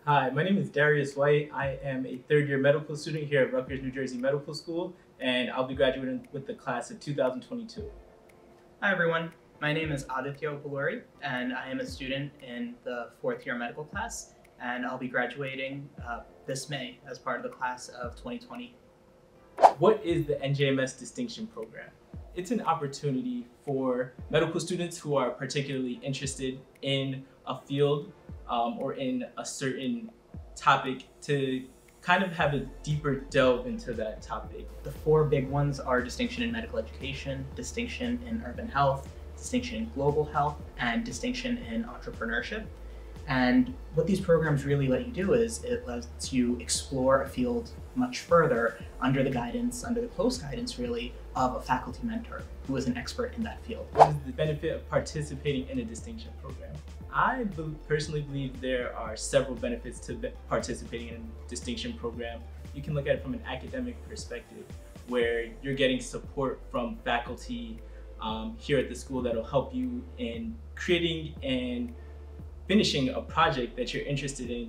Hi, my name is Darius White. I am a third-year medical student here at Rutgers, New Jersey Medical School, and I'll be graduating with the class of 2022. Hi everyone, my name is Aditya Opaluri, and I am a student in the fourth year medical class, and I'll be graduating this May as part of the class of 2020. What is the NJMS Distinction Program? It's an opportunity for medical students who are particularly interested in a field or in a certain topic to kind of have a deeper delve into that topic. The four big ones are distinction in medical education, distinction in urban health, distinction in global health, and distinction in entrepreneurship. And what these programs really let you do is it lets you explore a field much further under the close guidance really, of a faculty mentor who is an expert in that field. What is the benefit of participating in a distinction program? I personally believe there are several benefits to participating in a distinction program. You can look at it from an academic perspective, where you're getting support from faculty here at the school that'll help you in creating and finishing a project that you're interested in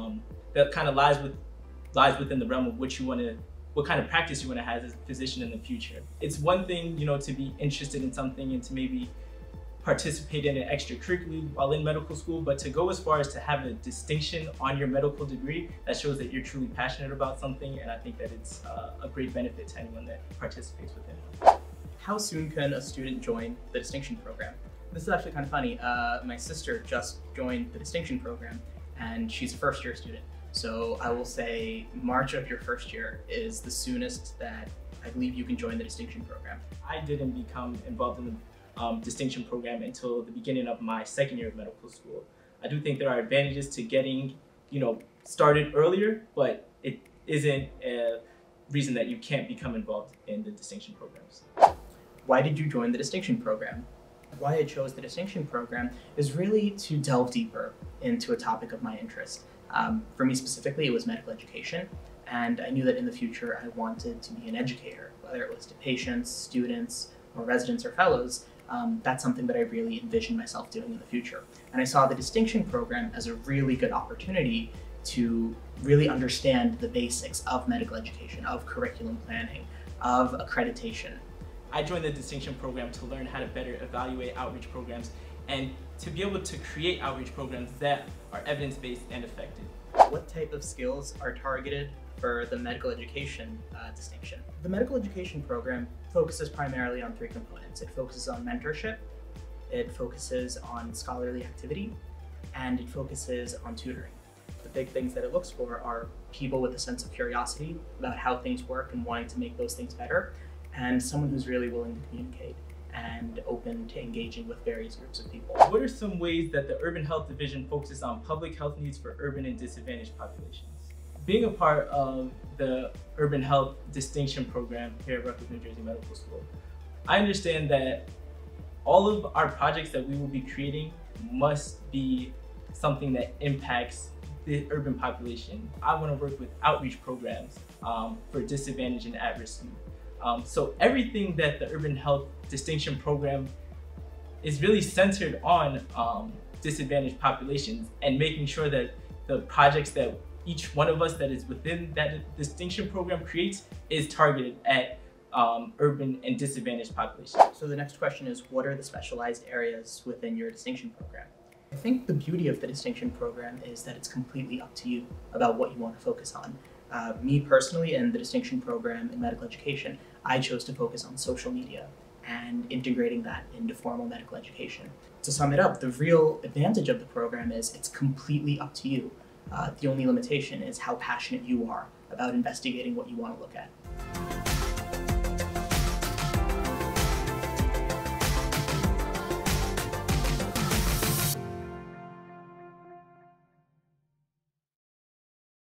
that kind of lies within the realm of what kind of practice you want to have as a physician in the future. It's one thing, to be interested in something and to maybe participate in it extracurricularly while in medical school, but to go as far as to have a distinction on your medical degree, that shows that you're truly passionate about something, and I think that it's a great benefit to anyone that participates within it. How soon can a student join the distinction program? This is actually kind of funny. My sister just joined the distinction program, and she's a first-year student. So I will say March of your first year is the soonest that I believe you can join the distinction program. I didn't become involved in the distinction program until the beginning of my second year of medical school. I do think there are advantages to getting, started earlier, but it isn't a reason that you can't become involved in the distinction programs. Why did you join the distinction program? Why I chose the distinction program is really to delve deeper into a topic of my interest. For me specifically, it was medical education, and I knew that in the future I wanted to be an educator, whether it was to patients, students, or residents or fellows. That's something that I really envisioned myself doing in the future. And I saw the distinction program as a really good opportunity to really understand the basics of medical education, of curriculum planning, of accreditation. I joined the distinction program to learn how to better evaluate outreach programs and to be able to create outreach programs that are evidence-based and effective. What type of skills are targeted for the medical education distinction? The medical education program focuses primarily on three components. It focuses on mentorship, it focuses on scholarly activity, and it focuses on tutoring. The big things that it looks for are people with a sense of curiosity about how things work and wanting to make those things better, and someone who's really willing to communicate and open to engaging with various groups of people. What are some ways that the Urban Health Division focuses on public health needs for urban and disadvantaged populations? Being a part of the Urban Health Distinction Program here at Rutgers, New Jersey Medical School, I understand that all of our projects that we will be creating must be something that impacts the urban population. I want to work with outreach programs for disadvantaged and at-risk youth. So everything that the Urban Health Distinction Program is really centered on disadvantaged populations and making sure that the projects that each one of us that is within that distinction program creates is targeted at urban and disadvantaged populations. So the next question is, what are the specialized areas within your distinction program? I think the beauty of the distinction program is that it's completely up to you about what you want to focus on. Me personally, in the distinction program in medical education, I chose to focus on social media and integrating that into formal medical education. To sum it up, the real advantage of the program is it's completely up to you. The only limitation is how passionate you are about investigating what you want to look at.